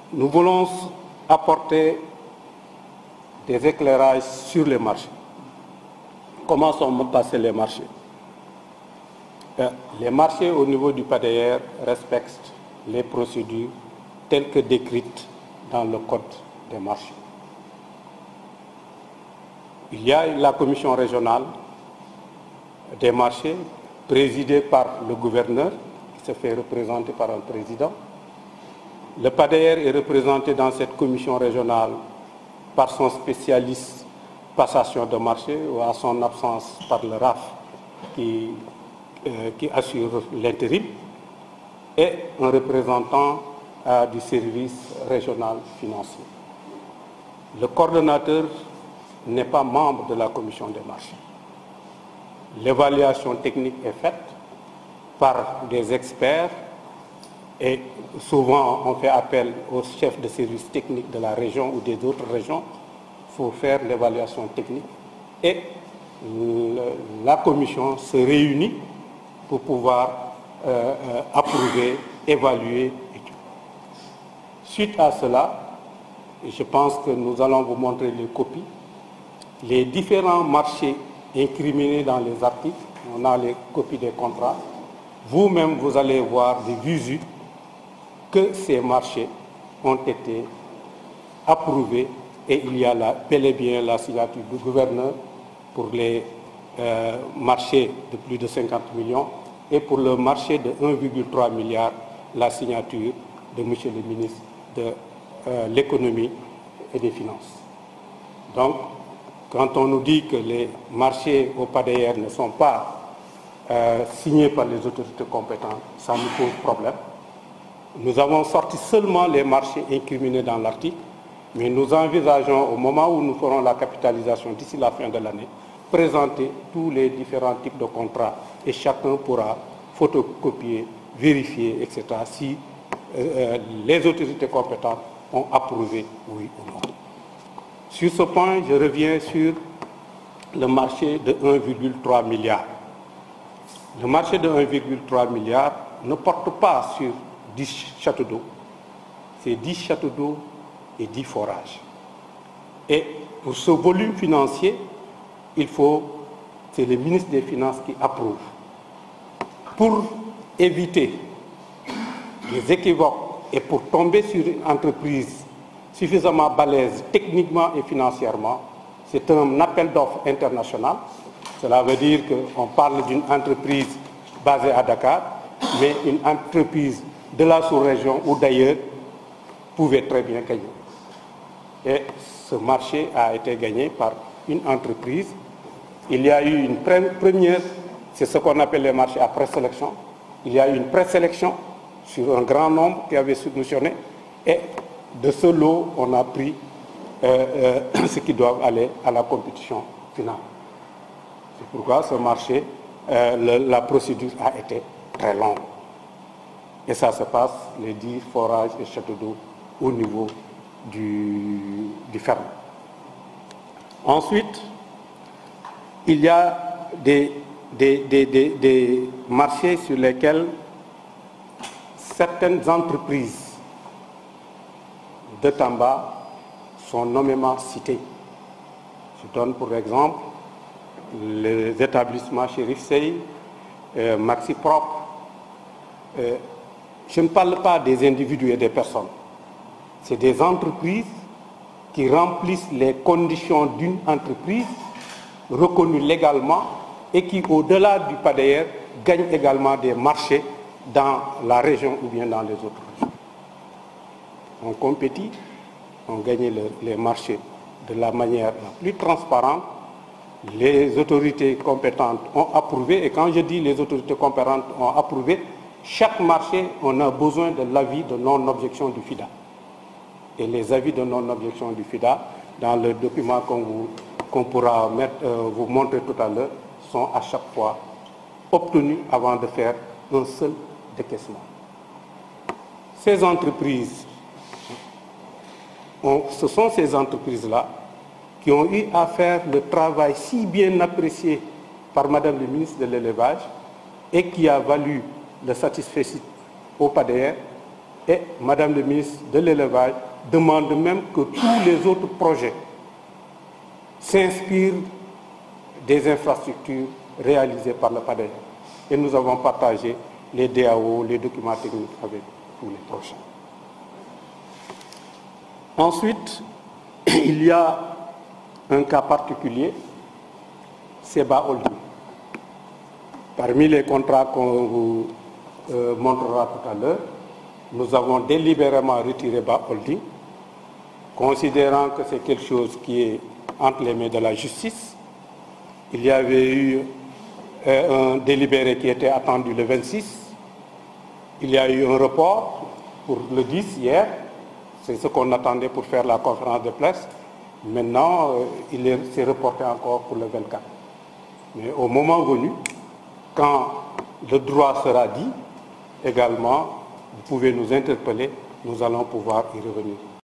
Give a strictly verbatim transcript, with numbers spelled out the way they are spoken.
nous voulons apporter des éclairages sur les marchés. Comment sont passés les marchés? euh, Les marchés au niveau du P A D E R respectent les procédures telles que décrites dans le Code des marchés. Il y a la commission régionale des marchés, présidée par le gouverneur, qui se fait représenter par un président. Le P A D E R est représenté dans cette commission régionale par son spécialiste passation de marché, ou à son absence par le R A F qui, euh, qui assure l'intérim, et un représentant euh, du service régional financier. Le coordonnateur n'est pas membre de la commission des marchés. L'évaluation technique est faite par des experts et souvent on fait appel aux chefs de service technique de la région ou des autres régions pour faire l'évaluation technique et le, la commission se réunit pour pouvoir euh, euh, approuver, évaluer et tout. Suite à cela, je pense que nous allons vous montrer les copies. Les différents marchés incriminés dans les articles, on a les copies des contrats. Vous-même, vous allez voir des visus que ces marchés ont été approuvés et il y a là, bel et bien la signature du gouverneur pour les euh, marchés de plus de cinquante millions et pour le marché de un virgule trois milliard, la signature de M. le ministre de euh, l'économie et des finances. Donc, quand on nous dit que les marchés au P A D E R ne sont pas euh, signés par les autorités compétentes, ça nous pose problème. Nous avons sorti seulement les marchés incriminés dans l'article, mais nous envisageons, au moment où nous ferons la capitalisation d'ici la fin de l'année, présenter tous les différents types de contrats et chacun pourra photocopier, vérifier, et cetera, si euh, les autorités compétentes ont approuvé, oui ou non. Sur ce point, je reviens sur le marché de un virgule trois milliard. Le marché de un virgule trois milliard ne porte pas sur dix châteaux d'eau, c'est dix châteaux d'eau et dix forages. Et pour ce volume financier, il faut, c'est le ministre des Finances qui approuve. Pour éviter les équivoques et pour tomber sur une entreprise suffisamment balèze techniquement et financièrement, c'est un appel d'offres international. Cela veut dire qu'on parle d'une entreprise basée à Dakar, mais une entreprise de la sous-région ou d'ailleurs pouvait très bien gagner. Et ce marché a été gagné par une entreprise. Il y a eu une première, c'est ce qu'on appelle les marchés à présélection. Il y a eu une présélection sur un grand nombre qui avait soumissionné et de ce lot, on a pris euh, euh, ce qui doit aller à la compétition finale. C'est pourquoi ce marché, euh, le, la procédure a été très longue. Et ça se passe, les dix forages et châteaux d'eau, au niveau du, du ferme. Ensuite, il y a des, des, des, des, des marchés sur lesquels certaines entreprises de Tamba sont nommément citées. Je donne pour exemple les établissements Chérif Sey, euh, Maxi Propre. Euh, je ne parle pas des individus et des personnes. C'est des entreprises qui remplissent les conditions d'une entreprise reconnue légalement et qui, au-delà du P A D E R, gagnent également des marchés dans la région ou bien dans les autres régions. On compétit, on gagne le, les marchés de la manière la plus transparente. Les autorités compétentes ont approuvé, et quand je dis les autorités compétentes ont approuvé, chaque marché, on a besoin de l'avis de non-objection du FIDA. Et les avis de non-objection du FIDA, dans le document qu'on vous, qu'on pourra mettre, euh, vous montrer tout à l'heure, sont à chaque fois obtenus avant de faire un seul décaissement. Ces entreprises, on, ce sont ces entreprises-là qui ont eu à faire le travail si bien apprécié par Madame le ministre de l'Élevage et qui a valu le satisfecit au P A D E R Et Madame le ministre de l'Élevage demande même que tous les autres projets s'inspirent des infrastructures réalisées par le PADER. Et nous avons partagé les D A O, les documents techniques avec tous les projets. Ensuite, il y a un cas particulier, Seba Holding. Parmi les contrats qu'on vous euh, montrera tout à l'heure, nous avons délibérément retiré Ba Holding, considérant que c'est quelque chose qui est entre les mains de la justice. Il y avait eu euh, un délibéré qui était attendu le vingt-six. Il y a eu un report pour le dix hier. C'est ce qu'on attendait pour faire la conférence de presse. Maintenant, euh, il s'est reporté encore pour le vingt-quatre. Mais au moment venu, quand le droit sera dit, également, vous pouvez nous interpeller, nous allons pouvoir y revenir.